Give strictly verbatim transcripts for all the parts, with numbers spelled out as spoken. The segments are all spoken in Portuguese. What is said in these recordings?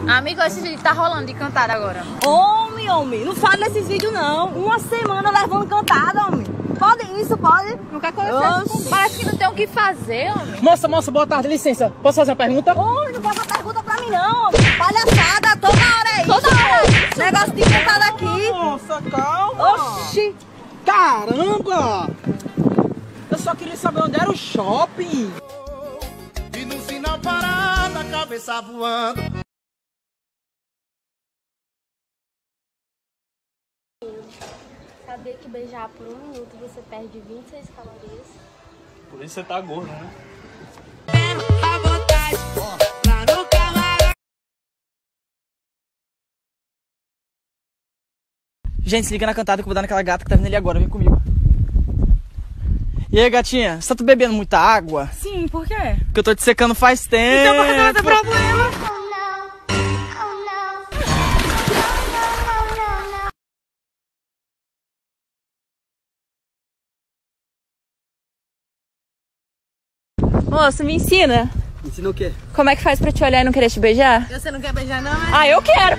Amigo, esse vídeo tá rolando de cantada agora. Homem, homem, não fale nesses vídeos não. Uma semana levando cantada, homem. Pode isso, pode? Não quer conhecer? Parece que não tem o que fazer, homem. Moça, moça, boa tarde, licença. Posso fazer uma pergunta? Homem, não faça pergunta pra mim não, homem. Palhaçada, toda hora é isso. Toda hora é isso. Negócio de cantada aqui. Nossa, calma. Oxi. Caramba! Eu só queria saber onde era o shopping. E no sinal parado, a cabeça voando. Sabia que beijar por um minuto você perde vinte e seis calorias? Por isso você tá gordo, né? Gente, se liga na cantada que eu vou dar naquela gata que tá vindo ali agora. Vem comigo. E aí, gatinha? Você tá bebendo muita água? Sim, por quê? Porque eu tô te secando faz tempo. Então por que não vai ter problema? Moço, me ensina. Ensina o quê? Como é que faz pra te olhar e não querer te beijar? Você não quer beijar não, é? Ah, eu quero.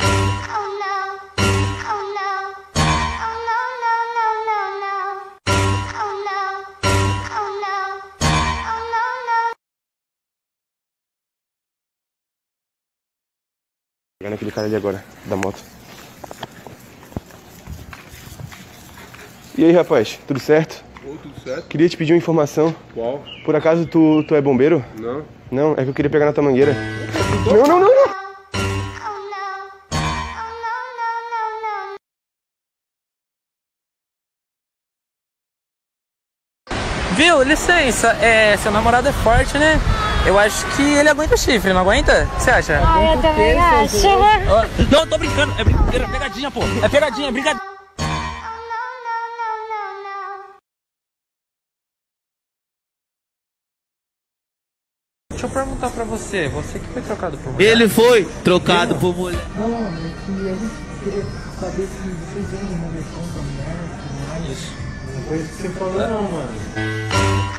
Pegando aquele cara ali agora, da moto. E aí, rapaz, tudo certo? Oi, tudo certo? Queria te pedir uma informação. Qual? Por acaso tu, tu é bombeiro? Não. Não, é que eu queria pegar na tua mangueira. Não, não, não, não! Viu? Licença, é, seu namorado é forte, né? Eu acho que ele aguenta chifre, não aguenta? O que você acha? Ah, eu também acho. Oh, não, tô brincando. É brincadeira, é pegadinha, pô. É pegadinha, é brincadeira. Deixa eu perguntar pra você, você que foi trocado por mulher? Ele foi trocado por mulher. Não, é que a gente queria saber se vocês vendem uma versão pra mulher, tudo mais. Isso. Não foi isso que você falou, não, mano.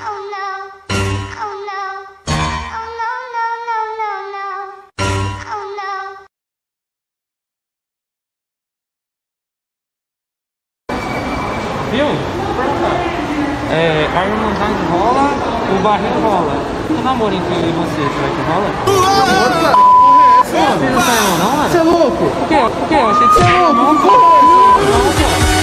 Viu? É, a irmandade rola, o barril rola. O namoro entre eu e você, será que rola? Você não saiu não, mano? Você é louco? O quê? O quê? Eu achei que você é louco. Não, pô. Não, pô.